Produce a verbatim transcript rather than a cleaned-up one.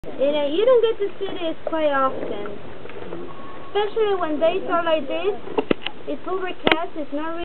And uh, you don't get to see this quite often, especially when days are like this. It's overcast. It's not really